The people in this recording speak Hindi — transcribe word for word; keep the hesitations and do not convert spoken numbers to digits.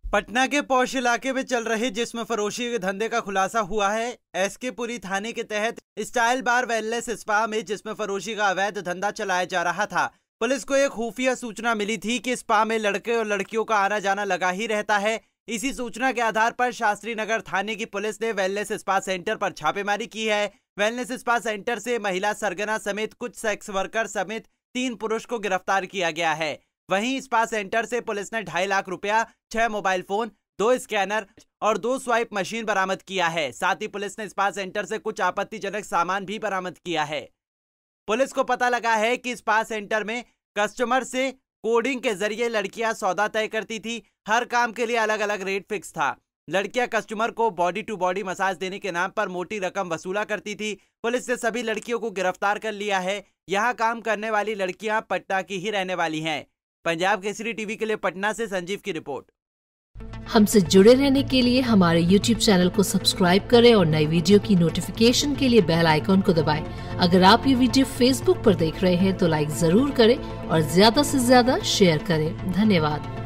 पटना के पौष इलाके में चल रहे जिस्म फरोशी के धंधे का खुलासा हुआ है। एसके पुरी थाने के तहत स्टाइल बार वेलनेस स्पा में जिस्म फरोशी का अवैध धंधा चलाया जा रहा था। पुलिस को एक खुफिया सूचना मिली थी कि स्पा में लड़के और लड़कियों का आना जाना लगा ही रहता है। इसी सूचना के आधार पर शास्त्री नगर थाने की पुलिस ने वेलनेस स्पा सेंटर पर छापेमारी की है। वेलनेस स्पा सेंटर से महिला सरगना समेत कुछ सेक्स वर्कर समेत तीन पुरुष को गिरफ्तार किया गया है। वहीं स्पा सेंटर से पुलिस ने ढाई लाख रुपया, छह मोबाइल फोन, दो स्कैनर और दो स्वाइप मशीन बरामद किया है। साथ ही पुलिस ने स्पा सेंटर से कुछ आपत्तिजनक सामान भी बरामद किया है। पुलिस को पता लगा है कि स्पा सेंटर में कस्टमर से कोडिंग के जरिए लड़कियां सौदा तय करती थी। हर काम के लिए अलग अलग रेट फिक्स था। लड़कियां कस्टमर को बॉडी टू बॉडी मसाज देने के नाम पर मोटी रकम वसूला करती थी। पुलिस ने सभी लड़कियों को गिरफ्तार कर लिया है। यहां काम करने वाली लड़कियां पटना की ही रहने वाली हैं। पंजाब केसरी टीवी के लिए पटना से संजीव की रिपोर्ट। हमसे जुड़े रहने के लिए हमारे यूट्यूब चैनल को सब्सक्राइब करें और नई वीडियो की नोटिफिकेशन के लिए बेल आइकॉन को दबाएं। अगर आप ये वीडियो फेसबुक पर देख रहे हैं तो लाइक जरूर करें और ज्यादा से ज्यादा शेयर करें। धन्यवाद।